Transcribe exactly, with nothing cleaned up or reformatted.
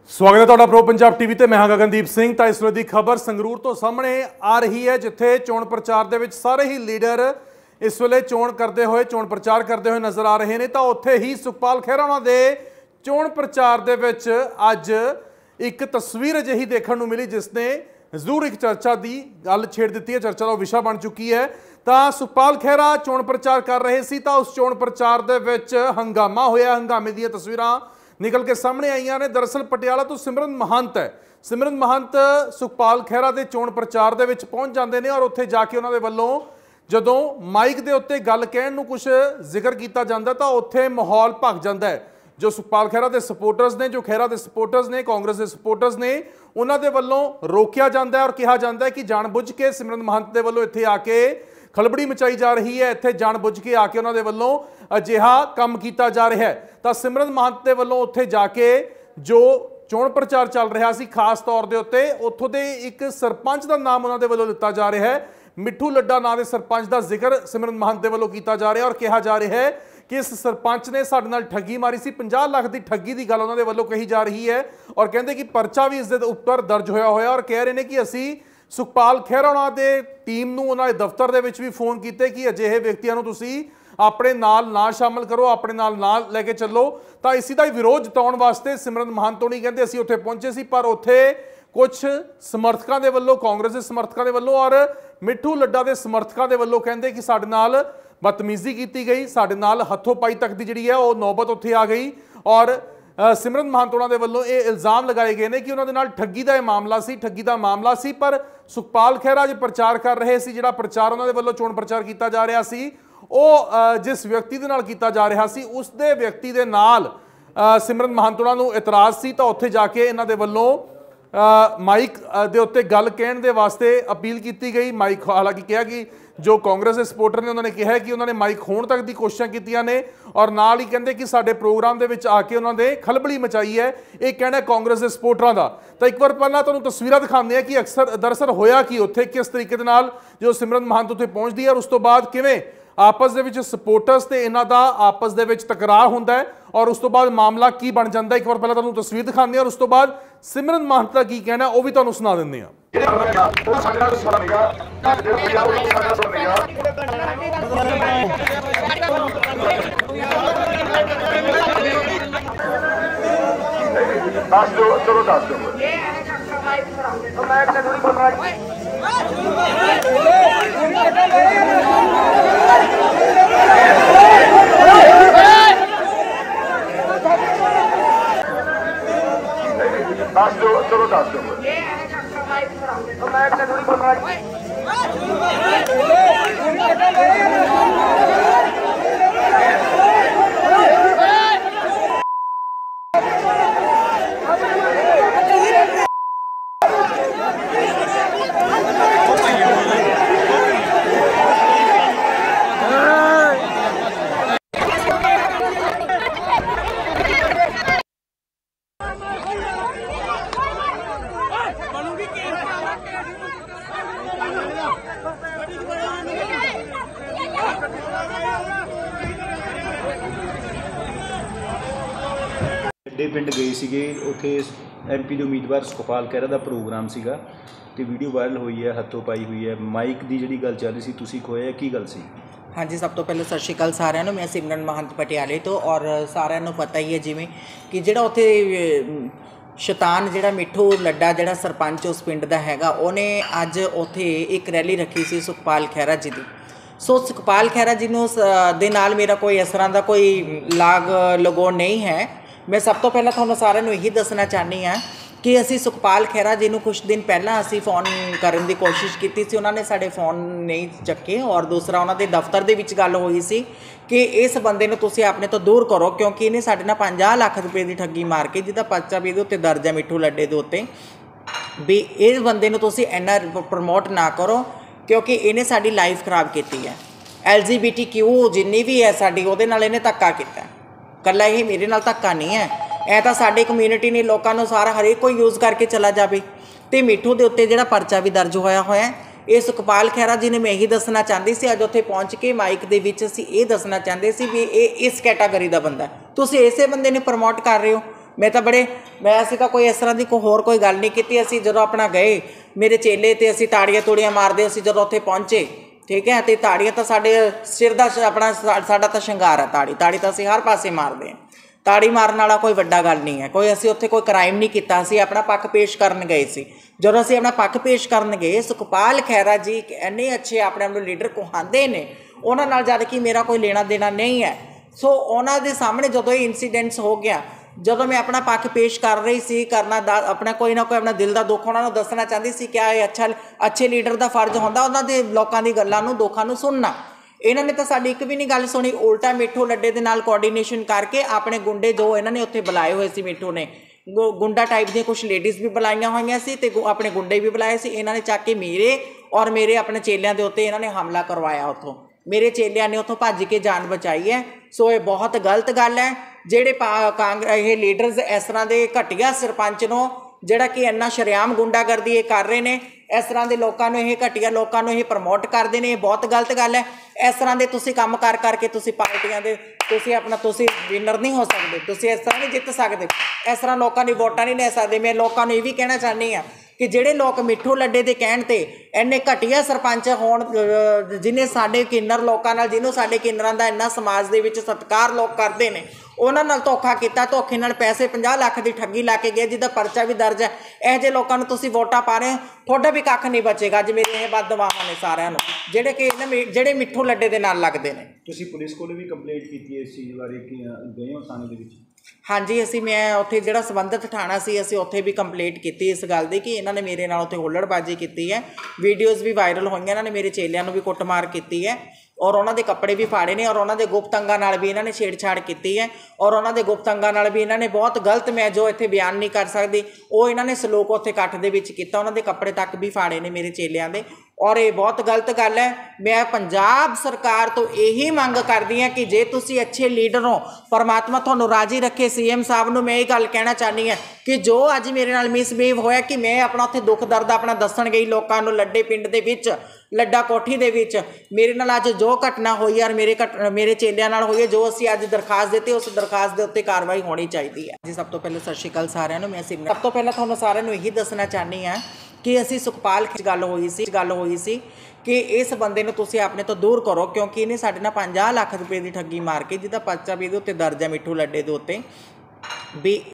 स्वागत है तुहाडा प्रो पंजाब टीवी ते मैं हाँ गगनदीप सिंह। तो इस वेले दी खबर संगरूर तो सामने आ रही है, जिथे चोण प्रचार दे विच सारे ही लीडर इस वेले चोण करते हुए चोण प्रचार करते हुए नज़र आ रहे हैं। तो उत्थे ही सुखपाल खैहरा उन्हां दे चोण प्रचार दे विच अज एक तस्वीर अजिही देखण नूं मिली जिसने जरूर एक चर्चा की गल छेड़ दी है, चर्चा का विषय बन चुकी है। तो सुखपाल खैहरा चोण प्रचार कर रहे सी तो उस चोण प्रचार दे विच हंगामा होया, हंगामे दी तस्वीरां निकल के सामने आईयां ने। दरअसल पटियाला तो सिमरन महंत है, सिमरन महंत सुखपाल खैहरा के चोण प्रचार दे विच पहुंच जाते हैं और उत्थे जाके उन्होंने वालों जदों माइक के उत्ते गल कहण नूं कुछ जिक्र किया जाता तो उत्थे माहौल भग जाता है। जो सुखपाल खैहरा के सपोर्टर्स ने, जो खैहरा के सपोर्टर्स ने, कांग्रेस के सपोर्टर्स ने, उन्होंने वालों रोकिया जाता है और कहा जाता है कि जानबुझ के सिमरन महंत के वालों इत्थे आके खलबड़ी मचाई जा रही है, इत्थे जानबुझ के आके उन्होंने वालों अजिहा काम किया जा रहा है। तो सिमरन महंत के वालों उत्थे जाके जो चोण प्रचार चल रहा सी, खास तौर के उत्ते उत्थों के एक सरपंच का नाम उन्होंने वालों दिता जा रहा है, मिठू लड्डा नाम के सरपंच का जिक्र सिमरन महंत के वालों किया जा रहा है और कहा जा रहा है कि इस सरपंच ने साडे नाल ठगी मारी सी, पचास लाख की ठगी की गल उन्होंने वालों कही जा रही है और कहते कि परचा भी इसके उपर दर्ज होया होया और कह रहे हैं कि असी सुखपाल खैहरा उन्हां दे टीम नूं उन्हां दे दफ्तर दे विच भी फोन कीते कि अजिहे व्यक्तियों नूं तुसीं अपने नाल ना शामिल करो, अपने नाल ना लैके चलो। तो इसी का विरोध जताउण वास्ते सिमरन महंत होनी कहते असीं उत्थे पहुंचे सी, पर उत्थे कुछ समर्थकों के वल्लों, कांग्रेस के समर्थकों के वल्लों और मिठू लड्डा के समर्थकों के वल्लों कहते कि साडे नाल बदतमीजी की गई, साडे नाल हथों पाई तक की जिहड़ी है वो नौबत उत्थे आ गई और सिमरन महंत उन्होंने वालों ये इल्जाम लगाए गए हैं कि उन्होंने नाल ठगी का मामला सी, ठगी का मामला सी। पर सुखपाल खैहरा जो प्रचार कर रहे सी, जिहड़ा प्रचार उन्होंने वालों चोण प्रचार किया जा रहा सी, वो जिस व्यक्ति दे नाल किया जा रहा सी उस दे व्यक्ति दे नाल सिमरन महंत उन्होंने इतराज सी। तो उत्थे जाके इन्हां दे वालों माइक दे उत्ते गल कहण दे वास्ते अपील की गई। माइक हालांकि कहा कि जो कांग्रेस के सपोर्टर ने उन्होंने कहा कि उन्होंने माइक खोण तक की कोशिशें कीतियां ने और नाल ही कहते कि साडे प्रोग्राम दे विच आके उन्होंने खलबली मचाई है, ये कहना कांग्रेस के सपोर्टरां दा। तो एक बार पहला तुहानूं तस्वीरां दिखाते हैं कि अक्सर दरअसल होया कि उत्थे किस तरीके दे नाल जो सिमरन महंत उत्थे पहुंचदी है और उस तो बाद किवें आपस दे विच सपोर्टर्स ते इन्हां दा आपस दे विच तकरार हुंदा है और उस तो बाद मामला की बन जाता है। एक बार पहला तुहानूं तस्वीर दिखाते हैं और उस तो बाद सिमरन महंत का की कहना वो भी तुहानूं सुना दिंदे हां। दस दो चलो दस दो दस दो चलो दस दो पिंड गए सीगे, उत्थे एम पी के उम्मीदवार सुखपाल खैहरा का प्रोग्राम सीगा ते वीडियो वायरल हुई है, हथों पाई हुई है, माइक की जिहड़ी गल चल रही सी तुसीं खोया की गल सी? हाँ जी, सब तो पहले सत श्री अकाल सारिਆਂ ਨੂੰ। मैं सिमरन महंत पटियाले तो और सारिਆਂ ਨੂੰ पता ही है जिमें कि जिहड़ा उत्थे शैतान जिहड़ा मिठू लड्डा जिहड़ा सरपंच उस पिंड दा हैगा उहने अज उत्थे एक रैली रखी सी सुखपाल खैहरा जी दी। सो सुखपाल खैहरा जी नूं दे नाल मेरा कोई इस तरह का कोई लाग लगोण नहीं है। मैं सब तो पहला तुहानूं सारिਆਂ ਨੂੰ यही दसना चाहनी हाँ कि असी सुखपाल खैहरा जी नूं कुछ दिन पहला असी फोन करन दी कोशिश की सी, उन्होंने साडे फोन नहीं चक्के और दूसरा उन्होंने दफ्तर दे विच गल हुई सी कि इस बंदे नूं तुसीं अपने तो दूर करो क्योंकि इन्हें साडे नाल पचास लाख रुपए की ठगी मार के जिहदा पर्चा भी इहदे उत्ते दर्ज है मिठू लड्डे दे उत्ते भी इस बंदे नूं तुसीं इन्ना प्रमोट ना करो क्योंकि इन्हें साडी लाइफ खराब की है। L G B T Q जिन्नी भी है साडी उहदे नाल इन्हें धक्का कीता, कल्ला ही मेरे नाल धक्का नहीं है, ऐ तो साडी कम्यूनिटी ने लोगों को सारा हरेक कोई यूज़ करके चला जाए। तो मिठू के उत्ते जिहड़ा परचा भी दर्ज होया होया ये सुखपाल खैहरा जी ने मैं यही दसना चाहती सी अज उत्थे पहुँच के माइक दे विच असीं ये दसना चाहते सी भी ये इस कैटागरी का बंदा है, तुसीं इसे बंदे ने प्रमोट कर रहे हो। मैं तो बड़े मैं असीं तां कोई इस तरह की कोई होर कोई गल नहीं की। असीं जदों अपना गए मेरे चेले ते असीं ताड़ियां तूड़ियां मारदे असीं जदों उत्थे पहुंचे, ठीक है। तो ताड़ियां तो साडे सिर दा अपना साडा तां शंगार है ताड़ी, ताड़ी तो असीं हर पासे मारदे हां। ताड़ी मारन वाला कोई वड्डा गल नहीं है, कोई असीं उत्थे कोई क्राइम नहीं कीता। असीं अपना पक्ष पेश करन गए सी। जदों असीं अपना पक्ष पेश करन गए सुखपाल खैरा जी इन्ने अच्छे अपने आप नूं लीडर कहांदे ने, उन्हां नाल जद कि मेरा कोई लेना देना नहीं है। सो उन्हां दे सामने जदों ये इंसीडेंट्स हो गया, जदों मैं अपना पक्ष पेश कर रही सी करना दा अपना कोई ना कोई अपना दिल का दुख उन्होंने दसना चाहती सी। क्या ये अच्छा अच्छे लीडर का फर्ज होंदा उन्हां दे लोकां दी गल्लां नूं दुखां नूं सुनना। इन्हां ने तो साडी एक भी नहीं गल सुनी, उल्टा मिठू लड्डे दे नाल कोआर्डीनेशन करके अपने गुंडे जो इन्हां ने उत्थे बुलाए हुए सी, मिठू ने गुंडा टाइप दी कुछ लेडीज़ भी बुलाईआं होईआं सी ते अपने गुंडे भी बुलाए सी। इन्हां ने चक के मेरे और मेरे अपने चेलियां दे उत्ते इन्हां ने हमला करवाया। उत्थों मेरे चेलियां ने उत्थों भज के जान बचाई है। सो ये बहुत गलत गल है। ਜਿਹੜੇ ਕਾਂਗਰਸ ਇਹ ਲੀਡਰਸ ਇਸ ਤਰ੍ਹਾਂ ਦੇ ਘਟੀਆ ਸਰਪੰਚ ਨੂੰ ਜਿਹੜਾ ਕਿ ਇੰਨਾ ਸ਼ਰੇਆਮ ਗੁੰਡਾਗਰਦੀ ਇਹ ਕਰ ਰਹੇ ਨੇ, ਇਸ ਤਰ੍ਹਾਂ ਦੇ ਲੋਕਾਂ ਨੂੰ ਇਹ ਘਟੀਆ ਲੋਕਾਂ ਨੂੰ ਇਹ ਪ੍ਰਮੋਟ ਕਰਦੇ ਨੇ, ਇਹ ਬਹੁਤ ਗਲਤ ਗੱਲ ਹੈ। ਇਸ ਤਰ੍ਹਾਂ ਦੇ ਤੁਸੀਂ ਕੰਮ ਕਰ ਕਰਕੇ ਤੁਸੀਂ ਪਾਰਟੀਆਂ ਦੇ ਤੁਸੀਂ ਆਪਣਾ ਤੁਸੀਂ ਵਿਨਰ ਨਹੀਂ ਹੋ ਸਕਦੇ, ਤੁਸੀਂ ਇਸ ਤਰ੍ਹਾਂ ਨਹੀਂ ਜਿੱਤ ਸਕਦੇ, ਇਸ ਤਰ੍ਹਾਂ ਲੋਕਾਂ ਦੀ ਵੋਟਾਂ ਨਹੀਂ ਲੈ ਸਕਦੇ। ਮੈਂ ਲੋਕਾਂ ਨੂੰ ਇਹ ਵੀ ਕਹਿਣਾ ਚਾਹੁੰਦੀ ਹਾਂ कि ਜਿਹੜੇ ਲੋਕ ਮਿੱਠੂ ਲੱਡੇ ਦੇ ਕਹਿਣ ਤੇ ਇੰਨੇ ਘਟੀਆ ਸਰਪੰਚ ਹੋਣ, ਜਿਹਨੇ ਸਾਡੇ ਕਿੰਨਰ ਲੋਕਾਂ ਨਾਲ ਜਿਹਨੂੰ ਸਾਡੇ ਕਿੰਨਰਾਂ ਦਾ ਇੰਨਾ ਸਮਾਜ ਦੇ ਵਿੱਚ ਸਤਿਕਾਰ ਲੋਕ ਕਰਦੇ ਨੇ, ਉਹਨਾਂ ਨਾਲ ਧੋਖਾ ਕੀਤਾ, ਧੋਖੇ ਨਾਲ ਪੈਸੇ ਪੰਜਾਹ ਲੱਖ ਦੀ ਠੱਗੀ ਲਾ ਕੇ ਗਏ, ਜਿਹਦਾ ਪਰਚਾ ਵੀ ਦਰਜ ਹੈ। ਇਹੋ ਜਿਹੇ ਲੋਕਾਂ ਨੂੰ ਤੁਸੀਂ ਵੋਟਾਂ ਪਾ ਰਹੇ ਹੋ, ਤੁਹਾਡਾ ਵੀ ਕੱਖ ਨਹੀਂ ਬਚੇਗਾ। ਅੱਜ ਮੇਰੇ ਇਹ ਬਦਦੁਆਵਾਂ ਨੇ ਸਾਰਿਆਂ ਨੂੰ ਜਿਹੜੇ ਕਿ ਜਿਹੜੇ ਮਿੱਠੂ ਲੱਡੇ ਦੇ ਨਾਲ ਲੱਗਦੇ ਨੇ। ਤੁਸੀਂ ਪੁਲਿਸ ਕੋਲ ਵੀ ਕੰਪਲੇਂਟ ਕੀਤੀ ਹੈ ਇਸ ਚੀਜ਼ ਬਾਰੇ ਕਿ ਗਏ ਹੋ ਥਾਣੇ ਦੇ ਵਿੱਚ? ਹਾਂਜੀ, ਅਸੀਂ ਮੈਂ ਉੱਥੇ ਜਿਹੜਾ ਸੰਬੰਧਿਤ ਥਾਣਾ ਸੀ ਅਸੀਂ ਉੱਥੇ ਵੀ ਕੰਪਲੇਂਟ ਕੀਤੀ ਇਸ ਗੱਲ ਦੀ ਕਿ ਇਹਨਾਂ ਨੇ ਮੇਰੇ ਨਾਲ ਉੱਥੇ ਹੁੱਲੜਬਾਜ਼ੀ ਕੀਤੀ ਹੈ। ਵੀਡੀਓਜ਼ ਵੀ ਵਾਇਰਲ ਹੋਈਆਂ, ਇਹਨਾਂ ਨੇ ਮੇਰੇ ਚੇਲਿਆਂ ਨੂੰ ਵੀ ਕੁੱਟਮਾਰ ਕੀਤੀ ਹੈ ਔਰ ਉਹਨਾਂ ਦੇ ਕੱਪੜੇ ਵੀ ਫਾੜੇ ਨੇ ਔਰ ਉਹਨਾਂ ਦੇ ਗੁਪਤ ਅੰਗਾਂ ਨਾਲ ਵੀ ਇਹਨਾਂ ਨੇ ਛੇੜਛਾੜ ਕੀਤੀ ਹੈ ਔਰ ਉਹਨਾਂ ਦੇ ਗੁਪਤ ਅੰਗਾਂ ਨਾਲ ਵੀ ਇਹਨਾਂ ਨੇ ਬਹੁਤ ਗਲਤ, ਮੈਂ ਜੋ ਇੱਥੇ ਬਿਆਨ ਨਹੀਂ ਕਰ ਸਕਦੀ, ਉਹ ਇਹਨਾਂ ਨੇ ਸਲੂਕ ਉੱਥੇ ਇਕੱਠ ਦੇ ਵਿੱਚ ਕੀਤਾ। ਉਹਨਾਂ ਦੇ ਕੱਪੜੇ ਤੱਕ ਵੀ ਫਾੜੇ ਨੇ ਮੇਰੇ ਚੇਲਿਆਂ ਦੇ ਔਰ ਇਹ ਬਹੁਤ ਗਲਤ ਗੱਲ ਹੈ। ਮੈਂ ਪੰਜਾਬ ਸਰਕਾਰ ਤੋਂ ਇਹੀ ਮੰਗ ਕਰਦੀ ਹਾਂ ਕਿ ਜੇ ਤੁਸੀਂ ਅੱਛੇ ਲੀਡਰ ਹੋ, ਪਰਮਾਤਮਾ ਤੁਹਾਨੂੰ ਰਾਜੀ ਰੱਖੇ। ਸੀ ਐਮ ਸਾਹਿਬ ਨੂੰ ਮੈਂ ਇਹ ਗੱਲ ਕਹਿਣਾ ਚਾਹੁੰਦੀ ਹਾਂ ਕਿ ਜੋ ਅੱਜ ਮੇਰੇ ਨਾਲ ਮਿਸਬਿਹੇਵ ਹੋਇਆ ਕਿ ਮੈਂ ਆਪਣਾ ਉੱਥੇ ਦੁੱਖ ਦਰਦ ਆਪਣਾ ਦੱਸਣ ਗਈ ਲੋਕਾਂ ਨੂੰ, ਲੱਡੇ ਪਿੰਡ ਦੇ ਵਿੱਚ ਲੱਡਾ ਕੋਠੀ ਦੇ ਵਿੱਚ ਮੇਰੇ ਨਾਲ ਅੱਜ ਜੋ ਘਟਨਾ ਹੋਈ ਔਰ ਮੇਰੇ ਘਟ ਮੇਰੇ ਚੇਲਿਆਂ ਨਾਲ ਹੋਈ ਹੈ, ਜੋ ਅਸੀਂ ਅੱਜ ਦਰਖਾਸਤ ਦਿੱਤੀ ਉਸ ਦਰਖਾਸਤ ਦੇ ਉੱਤੇ ਕਾਰਵਾਈ ਹੋਣੀ ਚਾਹੀਦੀ ਹੈ ਜੀ। ਸਭ ਤੋਂ ਪਹਿਲਾਂ ਸਤਿ ਸ਼੍ਰੀ ਅਕਾਲ ਸਾਰਿਆਂ ਨੂੰ। ਮੈਂ ਸਿਮਰਨ ਸਭ ਤੋਂ ਪਹਿਲਾਂ ਤੁਹਾਨੂੰ ਸਾਰਿਆਂ ਨੂੰ ਇਹੀ ਦੱਸਣਾ ਚਾਹੁੰਦੀ ਹਾਂ ਕਿ ਅਸੀਂ ਸੁਖਪਾਲ ਗੱਲ ਹੋਈ ਸੀ ਗੱਲ ਹੋਈ ਸੀ ਕਿ ਇਸ ਬੰਦੇ ਨੂੰ ਤੁਸੀਂ ਆਪਣੇ ਤੋਂ ਦੂਰ ਕਰੋ, ਕਿਉਂਕਿ ਇਹਨੇ ਸਾਡੇ ਨਾਲ ਪੰਜਾਹ ਲੱਖ ਰੁਪਏ ਦੀ ਠੱਗੀ ਮਾਰ ਕੇ, ਜਿਹਦਾ ਪਰਚਾ ਵੀ ਇਹਦੇ ਉੱਤੇ ਦਰਜ ਹੈ ਮਿੱਠੂ ਲੱਡੇ ਦੇ ਉੱਤੇ ਵੀ